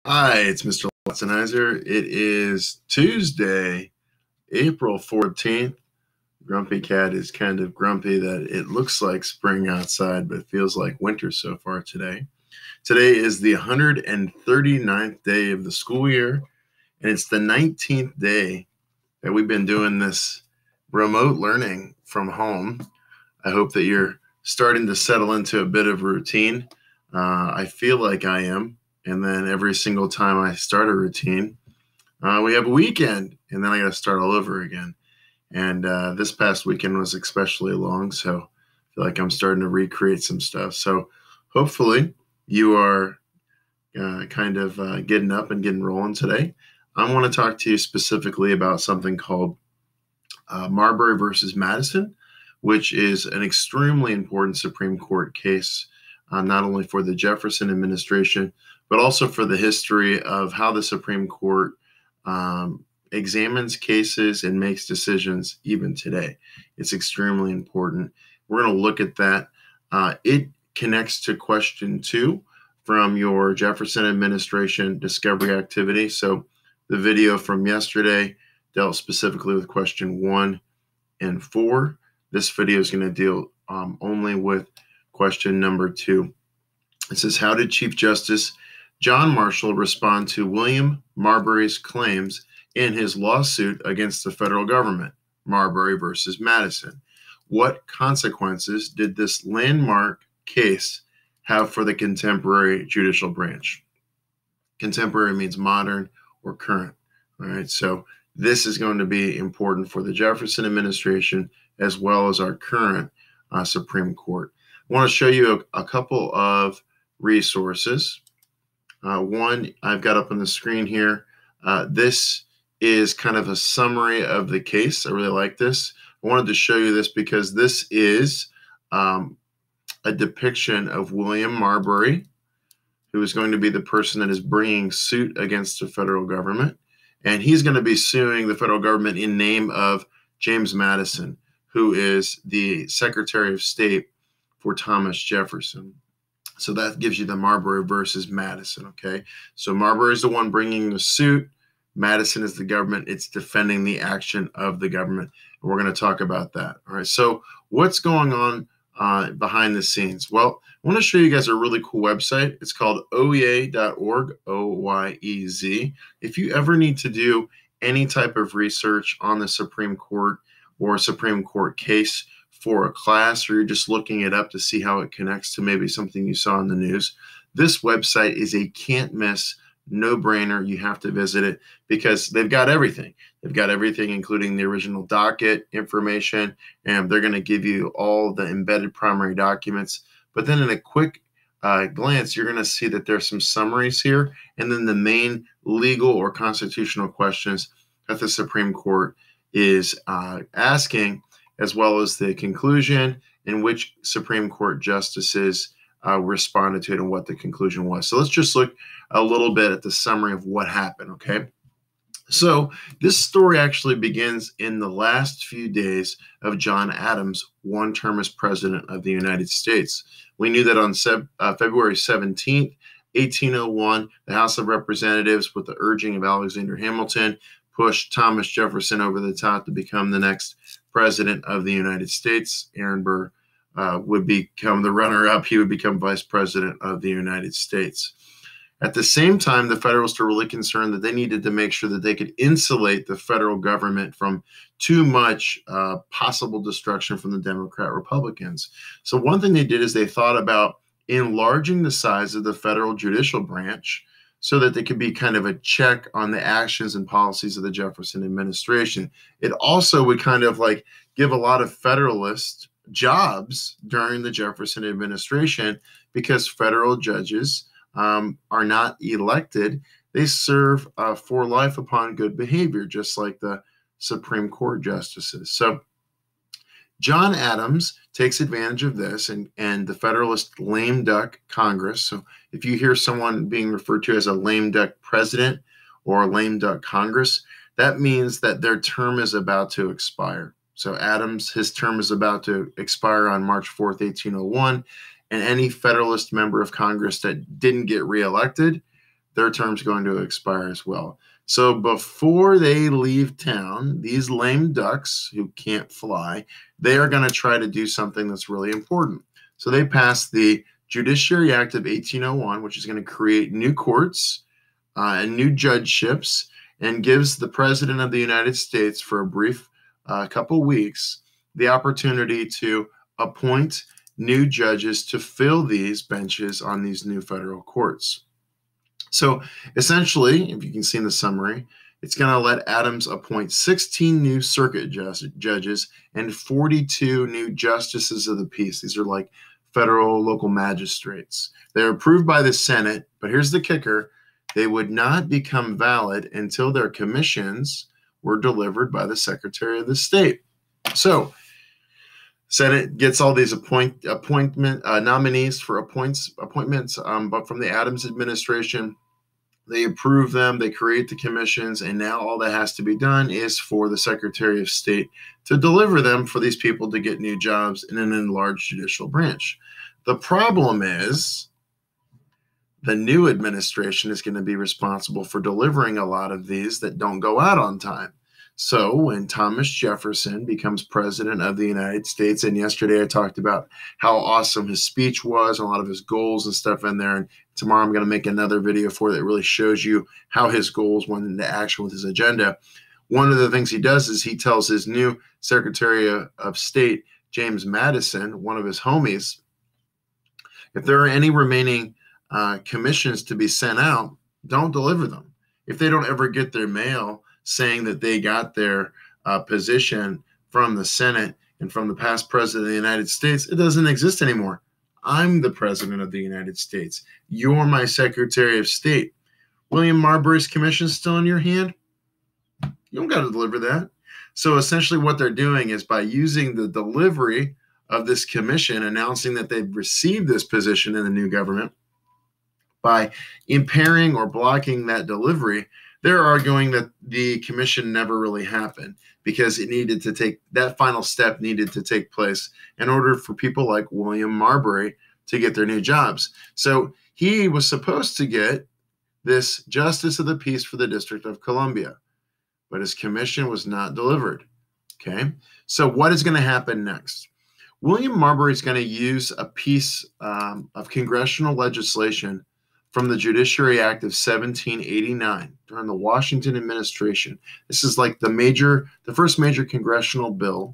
Hi, it's Mr. Watsonizer. It is Tuesday, April 14th. Grumpy Cat is kind of grumpy that it looks like spring outside, but feels like winter so far today. Today is the 139th day of the school year, and it's the 19th day that we've been doing this remote learning from home. I hope that you're starting to settle into a bit of routine. I feel like I am. And then every single time I start a routine, we have a weekend, and then I got to start all over again. And this past weekend was especially long, so I feel like I'm starting to recreate some stuff. So hopefully you are getting up and getting rolling today. I want to talk to you specifically about something called Marbury versus Madison, which is an extremely important Supreme Court case, not only for the Jefferson administration, but also for the history of how the Supreme Court examines cases and makes decisions even today. It's extremely important. We're going to look at that. It connects to question 2 from your Jefferson administration discovery activity. So the video from yesterday dealt specifically with question 1 and 4. This video is going to deal only with question number 2. It says, how did Chief Justice John Marshall respond to William Marbury's claims in his lawsuit against the federal government, Marbury versus Madison? What consequences did this landmark case have for the contemporary judicial branch? Contemporary means modern or current. All right, so this is going to be important for the Jefferson administration as well as our current Supreme Court. I want to show you a couple of resources. One I've got up on the screen here. This is kind of a summary of the case. I really like this. I wanted to show you this because this is a depiction of William Marbury, who is going to be the person that is bringing suit against the federal government. And he's going to be suing the federal government in name of James Madison, who is the Secretary of State for Thomas Jefferson. So that gives you the Marbury versus Madison, okay? So Marbury is the one bringing the suit. Madison is the government. It's defending the action of the government. And we're going to talk about that, all right? So what's going on behind the scenes? Well, I want to show you guys a really cool website. It's called oyez.org, O-Y-E-Z. If you ever need to do any type of research on the Supreme Court or a Supreme Court case for a class, or you're just looking it up to see how it connects to maybe something you saw in the news, this website is a can't miss, no-brainer. You have to visit it because they've got everything. They've got everything, including the original docket information, and they're going to give you all the embedded primary documents. But then in a quick glance, you're going to see that there's some summaries here, and then the main legal or constitutional questions that the Supreme Court is asking, as well as the conclusion in which Supreme Court justices responded to it and what the conclusion was. So let's just look a little bit at the summary of what happened, okay? So this story actually begins in the last few days of John Adams' one term as president of the United States. We knew that on February 17th, 1801, the House of Representatives, with the urging of Alexander Hamilton, pushed Thomas Jefferson over the top to become the next president of the United States. Aaron Burr would become the runner-up. He would become vice president of the United States. At the same time, the Federalists were really concerned that they needed to make sure that they could insulate the federal government from too much possible destruction from the Democrat-Republicans. So one thing they did is they thought about enlarging the size of the federal judicial branch so that they could be kind of a check on the actions and policies of the Jefferson administration. It also would kind of like give a lot of Federalist jobs during the Jefferson administration because federal judges are not elected. They serve for life upon good behavior, just like the Supreme Court justices. So John Adams takes advantage of this, and the Federalist lame duck Congress. So if you hear someone being referred to as a lame duck president or a lame duck Congress, that means that their term is about to expire. So Adams, his term is about to expire on March 4th, 1801, and any Federalist member of Congress that didn't get reelected, their term's going to expire as well. So before they leave town, these lame ducks who can't fly, they are going to try to do something that's really important. So they passed the Judiciary Act of 1801, which is going to create new courts and new judgeships, and gives the President of the United States, for a brief couple weeks, the opportunity to appoint new judges to fill these benches on these new federal courts. So essentially, if you can see in the summary, it's going to let Adams appoint 16 new circuit judges and 42 new justices of the peace. These are like federal local magistrates. They're approved by the Senate, but here's the kicker. They would not become valid until their commissions were delivered by the Secretary of the State. So Senate gets all these appointment nominees for appointments, but from the Adams administration, they approve them, they create the commissions, and now all that has to be done is for the Secretary of State to deliver them for these people to get new jobs in an enlarged judicial branch. The problem is the new administration is going to be responsible for delivering a lot of these that don't go out on time. So when Thomas Jefferson becomes president of the United States, and yesterday I talked about how awesome his speech was, and a lot of his goals and stuff in there, and tomorrow I'm going to make another video for that really shows you how his goals went into action with his agenda. One of the things he does is he tells his new Secretary of State, James Madison, one of his homies, if there are any remaining commissions to be sent out, don't deliver them. If they don't ever get their mail saying that they got their position from the Senate and from the past president of the United States, it doesn't exist anymore. I'm the president of the United States. You're my Secretary of State. William Marbury's commission is still in your hand. You don't got to deliver that. So essentially what they're doing is by using the delivery of this commission, announcing that they've received this position in the new government, by impairing or blocking that delivery, they're arguing that the commission never really happened because it needed to take that final step needed to take place in order for people like William Marbury to get their new jobs. So he was supposed to get this Justice of the Peace for the District of Columbia, but his commission was not delivered. Okay, so what is going to happen next? William Marbury is going to use a piece of congressional legislation from the Judiciary Act of 1789 during the Washington administration. This is like the first major congressional bill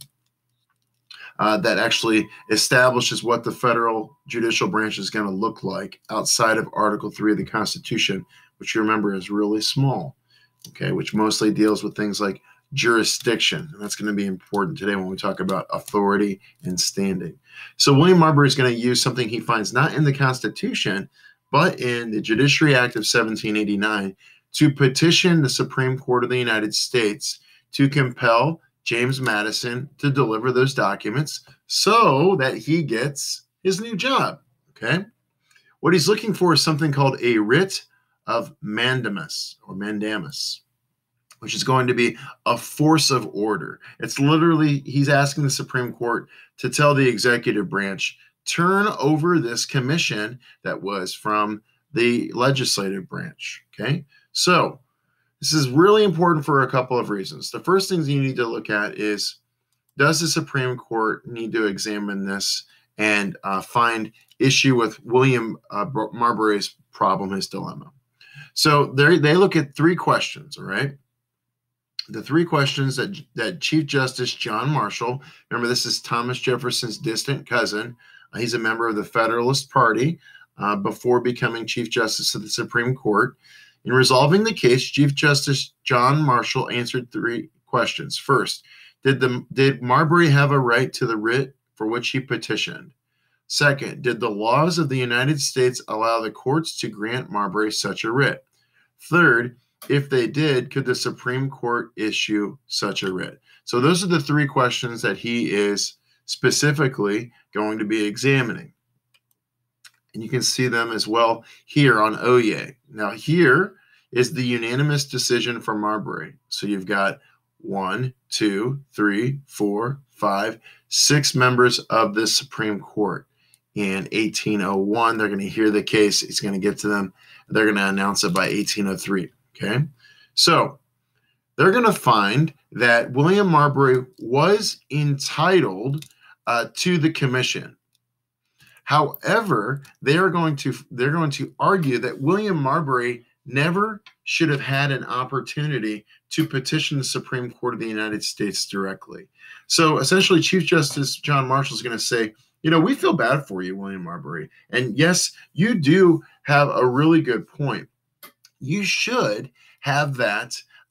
that actually establishes what the federal judicial branch is going to look like outside of Article 3 of the Constitution, which you remember is really small, okay, which mostly deals with things like jurisdiction. And that's going to be important today when we talk about authority and standing. So William Marbury is going to use something he finds not in the Constitution, but in the Judiciary Act of 1789 to petition the Supreme Court of the United States to compel James Madison to deliver those documents so that he gets his new job. Okay. What he's looking for is something called a writ of mandamus or mandamus, which is going to be a force of order. It's literally, he's asking the Supreme Court to tell the executive branch, turn over this commission that was from the legislative branch. Okay. So this is really important for a couple of reasons. The first thing you need to look at is, does the Supreme Court need to examine this and find issue with William Marbury's problem, his dilemma? So they look at three questions, all right? The three questions that Chief Justice John Marshall, remember this is Thomas Jefferson's distant cousin, he's a member of the Federalist Party before becoming Chief Justice of the Supreme Court. In resolving the case, Chief Justice John Marshall answered three questions. First, did Marbury have a right to the writ for which he petitioned? Second, did the laws of the United States allow the courts to grant Marbury such a writ? Third, if they did, could the Supreme Court issue such a writ? So those are the three questions that he is specifically going to be examining. And you can see them as well here on Oyez. Now here is the unanimous decision for Marbury. So you've got 1, 2, 3, 4, 5, 6 members of the Supreme Court. in 1801. They're going to hear the case. It's going to get to them. They're going to announce it by 1803. Okay. So they're going to find that William Marbury was entitled to the commission. However, they're going to argue that William Marbury never should have had an opportunity to petition the Supreme Court of the United States directly. So essentially, Chief Justice John Marshall is going to say, we feel bad for you, William Marbury. And yes, you do have a really good point. You should have that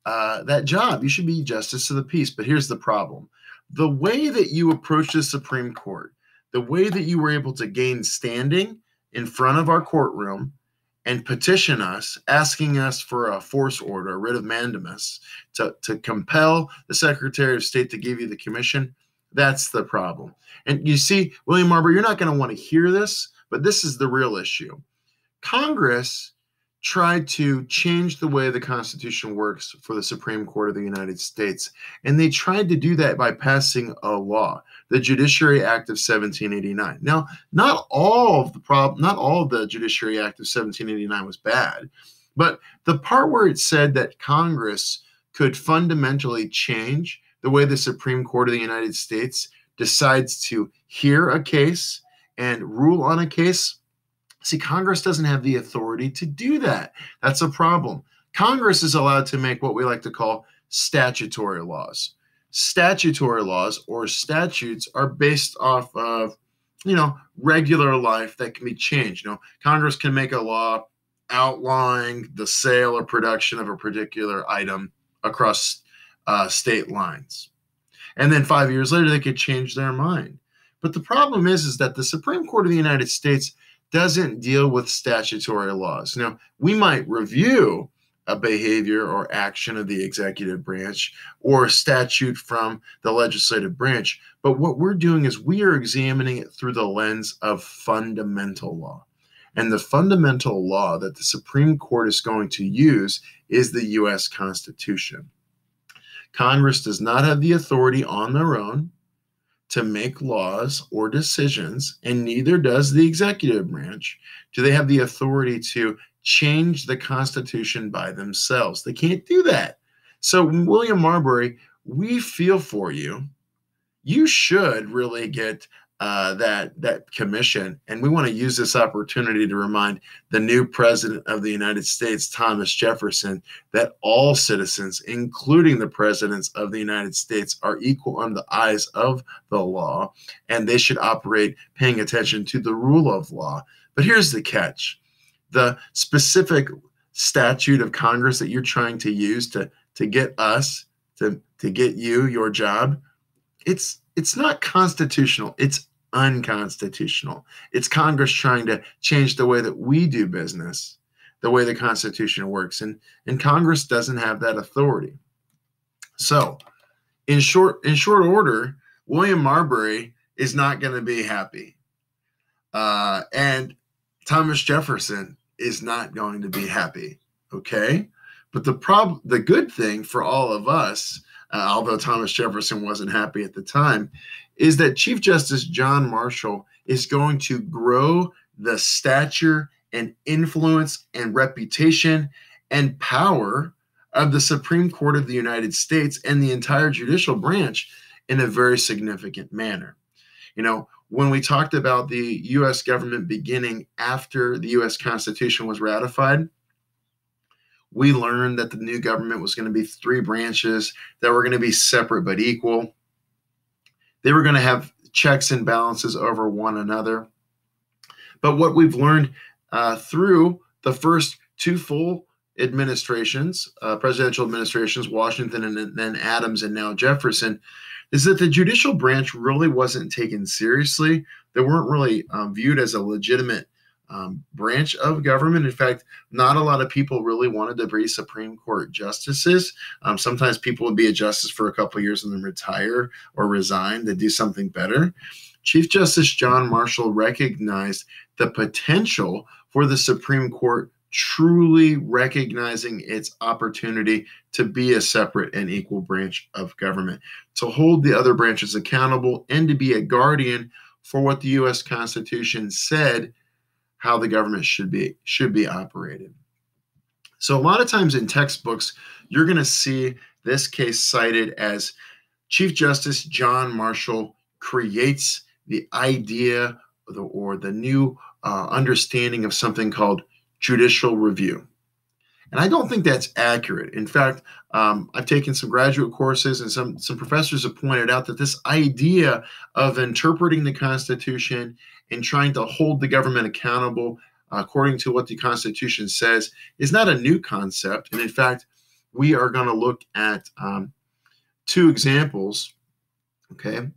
job. You should be Justice of the Peace. But here's the problem. The way that you approach the Supreme Court, the way that you were able to gain standing in front of our courtroom and petition us, asking us for a force order, a writ of mandamus, to compel the Secretary of State to give you the commission, that's the problem. And you see, William Marbury, you're not going to want to hear this, but this is the real issue. Congress tried to change the way the Constitution works for the Supreme Court of the United States. And they tried to do that by passing a law, the Judiciary Act of 1789. Now, not all of the Judiciary Act of 1789 was bad, but the part where it said that Congress could fundamentally change the way the Supreme Court of the United States decides to hear a case and rule on a case. See, Congress doesn't have the authority to do that. That's a problem. Congress is allowed to make what we like to call statutory laws. Statutory laws or statutes are based off of, regular life that can be changed. Congress can make a law outlawing the sale or production of a particular item across state lines. And then 5 years later, they could change their mind. But the problem is that the Supreme Court of the United States doesn't deal with statutory laws. Now, we might review a behavior or action of the executive branch or a statute from the legislative branch, but what we're doing is we are examining it through the lens of fundamental law. And the fundamental law that the Supreme Court is going to use is the U.S. Constitution. Congress does not have the authority on their own to make laws or decisions, and neither does the executive branch. Do they have the authority to change the Constitution by themselves? They can't do that. So, William Marbury, we feel for you. You should really get that commission, and we want to use this opportunity to remind the new president of the United States, Thomas Jefferson, that all citizens, including the presidents of the United States, are equal under the eyes of the law, and they should operate paying attention to the rule of law. But here's the catch. The specific statute of Congress that you're trying to use to get us, to get you, your job, it's not constitutional. It's unconstitutional. It's Congress trying to change the way that we do business, the way the Constitution works. And Congress doesn't have that authority. So in short order, William Marbury is not going to be happy. And Thomas Jefferson is not going to be happy. Okay. But the good thing for all of us, although Thomas Jefferson wasn't happy at the time, is that Chief Justice John Marshall is going to grow the stature and influence and reputation and power of the Supreme Court of the United States and the entire judicial branch in a very significant manner. When we talked about the U.S. government beginning after the U.S. Constitution was ratified, we learned that the new government was going to be 3 branches that were going to be separate but equal. They were going to have checks and balances over one another. But what we've learned through the first 2 full administrations, presidential administrations, Washington and then Adams and now Jefferson, is that the judicial branch really wasn't taken seriously. They weren't really viewed as a legitimate branch of government. In fact, not a lot of people really wanted to be Supreme Court justices. Sometimes people would be a justice for a couple of years and then retire or resign to do something better. Chief Justice John Marshall recognized the potential for the Supreme Court truly recognizing its opportunity to be a separate and equal branch of government, to hold the other branches accountable, and to be a guardian for what the U.S. Constitution said how the government should be operated. So a lot of times in textbooks, you're going to see this case cited as Chief Justice John Marshall creates the idea or the new understanding of something called judicial review. And I don't think that's accurate. In fact, I've taken some graduate courses, and some professors have pointed out that this idea of interpreting the Constitution and trying to hold the government accountable according to what the Constitution says is not a new concept. And in fact, we are going to look at two examples. Okay.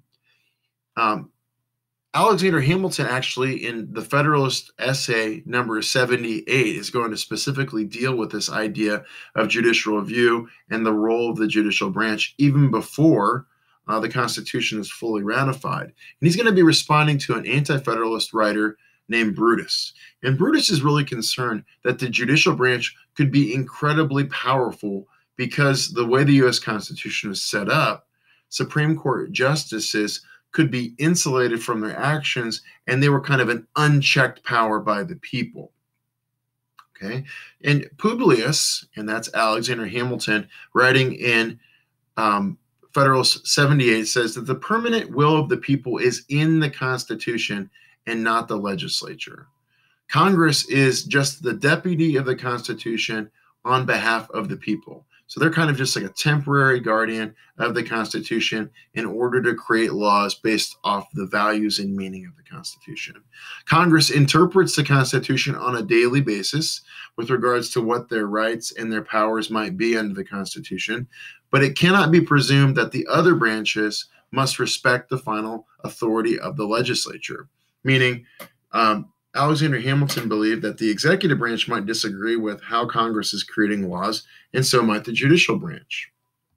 Alexander Hamilton, actually, in the Federalist essay number 78, is going to specifically deal with this idea of judicial review and the role of the judicial branch even before the Constitution is fully ratified. And he's going to be responding to an anti-Federalist writer named Brutus. And Brutus is really concerned that the judicial branch could be incredibly powerful because the way the U.S. Constitution is set up, Supreme Court justices could be insulated from their actions, and they were kind of an unchecked power by the people. Okay, and Publius, and that's Alexander Hamilton, writing in Federalist 78, says that the permanent will of the people is in the Constitution and not the legislature. Congress is just the deputy of the Constitution on behalf of the people. So they're kind of just like a temporary guardian of the Constitution in order to create laws based off the values and meaning of the Constitution. Congress interprets the Constitution on a daily basis with regards to what their rights and their powers might be under the Constitution, but it cannot be presumed that the other branches must respect the final authority of the legislature, meaning Alexander Hamilton believed that the executive branch might disagree with how Congress is creating laws, and so might the judicial branch.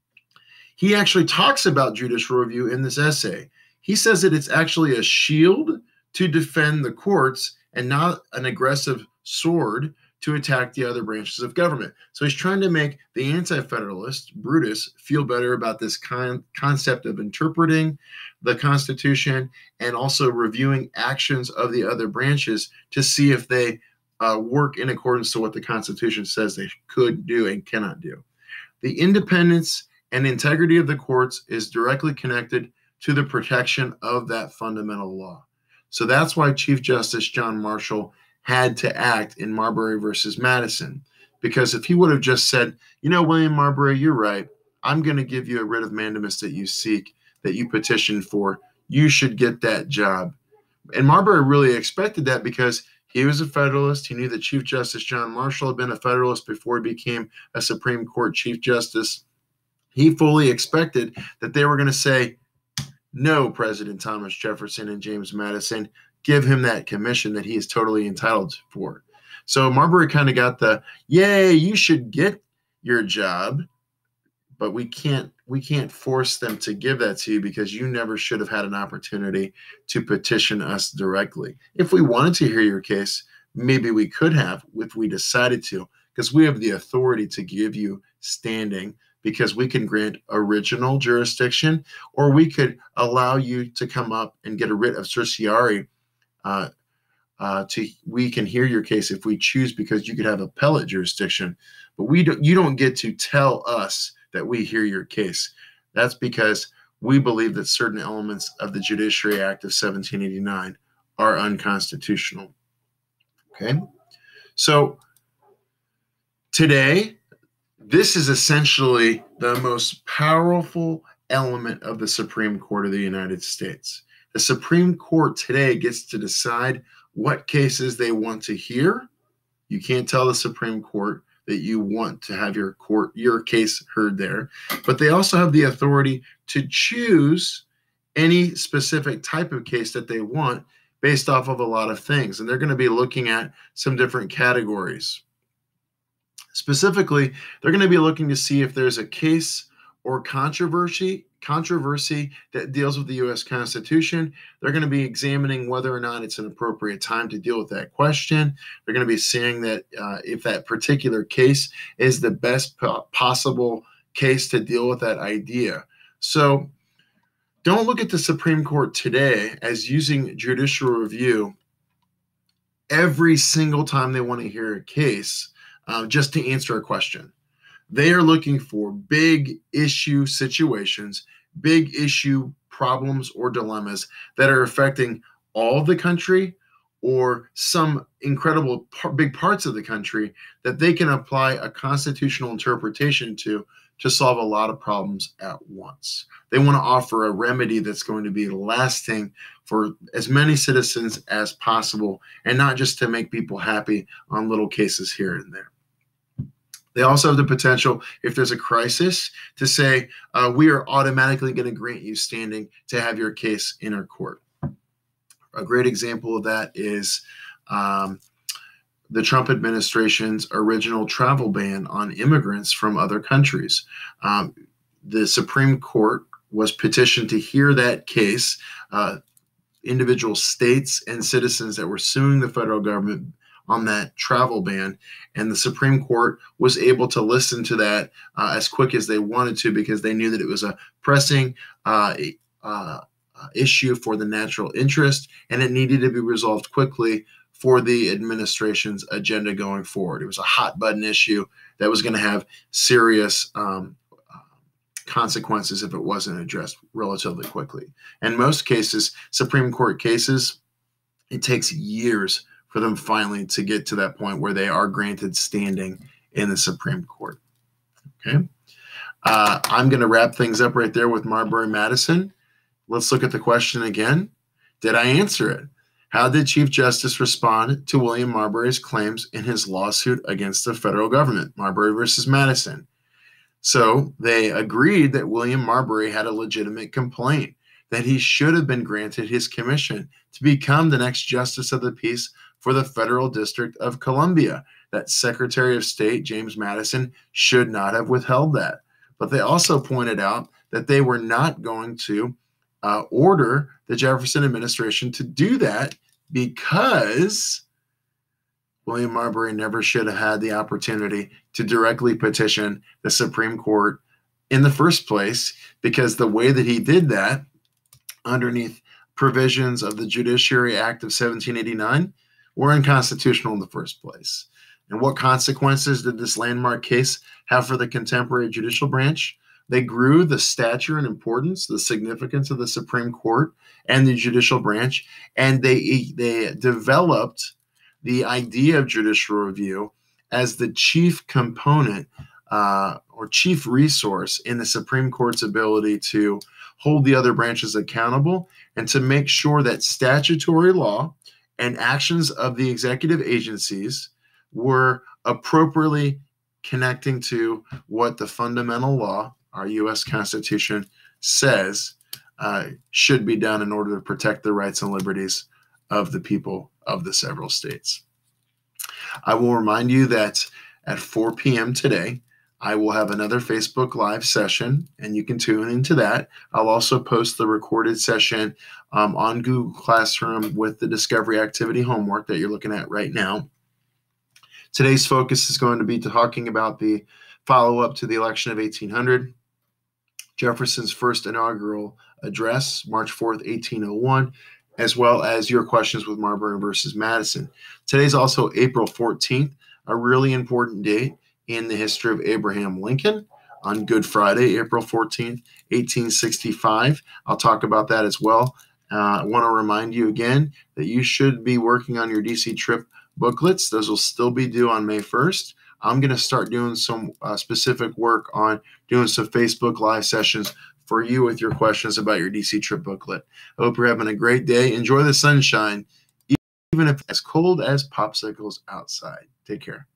He actually talks about judicial review in this essay. He says that it's actually a shield to defend the courts and not an aggressive sword to attack the other branches of government. So he's trying to make the anti-federalist, Brutus, feel better about this concept of interpreting the Constitution and also reviewing actions of the other branches to see if they work in accordance to what the Constitution says they could do and cannot do. The independence and integrity of the courts is directly connected to the protection of that fundamental law. So that's why Chief Justice John Marshall had to act in Marbury versus Madison, because if he would have just said, you know, William Marbury, you're right, I'm going to give you a writ of mandamus that you seek, that you petitioned for, you should get that job. And Marbury really expected that because he was a Federalist. He knew that Chief Justice John Marshall had been a Federalist before he became a Supreme Court Chief Justice. He fully expected that they were going to say, no, President Thomas Jefferson and James Madison, give him that commission that he is totally entitled for. So Marbury kind of got the, yay, you should get your job, but we can't force them to give that to you because you never should have had an opportunity to petition us directly. If we wanted to hear your case, maybe we could have if we decided to, because we have the authority to give you standing, because we can grant original jurisdiction, or we could allow you to come up and get a writ of certiorari. We can hear your case if we choose, because you could have appellate jurisdiction, but you don't get to tell us that we hear your case. That's because we believe that certain elements of the Judiciary Act of 1789 are unconstitutional. Okay, so today, this is essentially the most powerful element of the Supreme Court of the United States. The Supreme Court today gets to decide what cases they want to hear. You can't tell the Supreme Court that you want to have your case heard there, but they also have the authority to choose any specific type of case that they want based off of a lot of things. And they're going to be looking at some different categories. Specifically, they're going to be looking to see if there's a case or controversy that deals with the U.S. Constitution. They're going to be examining whether or not it's an appropriate time to deal with that question. They're going to be seeing that if that particular case is the best possible case to deal with that idea. So Don't look at the Supreme Court today as using judicial review every single time they want to hear a case just to answer a question. They are looking for big issue situations, big issue problems or dilemmas that are affecting all of the country or some incredible big parts of the country that they can apply a constitutional interpretation to solve a lot of problems at once. They want to offer a remedy that's going to be lasting for as many citizens as possible and not just to make people happy on little cases here and there. They also have the potential, if there's a crisis, to say, we are automatically going to grant you standing to have your case in our court. A great example of that is the Trump administration's original travel ban on immigrants from other countries. The Supreme Court was petitioned to hear that case. Individual states and citizens that were suing the federal government on that travel ban, and the Supreme Court was able to listen to that as quick as they wanted to because they knew that it was a pressing issue for the national interest, and it needed to be resolved quickly for the administration's agenda going forward. It was a hot button issue that was going to have serious consequences if it wasn't addressed relatively quickly. In most cases, Supreme Court cases, it takes years for them finally to get to that point where they are granted standing in the Supreme Court. Okay. I'm going to wrap things up right there with Marbury Madison. Let's look at the question again. Did I answer it? How did Chief Justice respond to William Marbury's claims in his lawsuit against the federal government, Marbury versus Madison? So they agreed that William Marbury had a legitimate complaint, that he should have been granted his commission to become the next Justice of the Peace for the Federal District of Columbia, that Secretary of State James Madison should not have withheld that. But they also pointed out that they were not going to order the Jefferson administration to do that because William Marbury never should have had the opportunity to directly petition the Supreme Court in the first place, because the way that he did that underneath provisions of the Judiciary Act of 1789 were unconstitutional in the first place. And what consequences did this landmark case have for the contemporary judicial branch? They grew the stature and importance, the significance of the Supreme Court and the judicial branch, and they developed the idea of judicial review as the chief component or chief resource in the Supreme Court's ability to hold the other branches accountable and to make sure that statutory law and actions of the executive agencies were appropriately connecting to what the fundamental law, our U.S. Constitution, says should be done in order to protect the rights and liberties of the people of the several states. I will remind you that at 4 p.m. today, I will have another Facebook Live session, and you can tune into that. I'll also post the recorded session on Google Classroom with the Discovery Activity homework that you're looking at right now. Today's focus is going to be talking about the follow-up to the election of 1800, Jefferson's first inaugural address, March 4th, 1801, as well as your questions with Marbury versus Madison. Today's also April 14th, a really important date in the history of Abraham Lincoln. On Good Friday, April 14th, 1865. I'll talk about that as well. I want to remind you again that you should be working on your DC trip booklets. Those will still be due on May 1st. I'm going to start doing some specific work on doing some Facebook Live sessions for you with your questions about your DC trip booklet. I hope you're having a great day. Enjoy the sunshine, even if it's as cold as popsicles outside. Take care.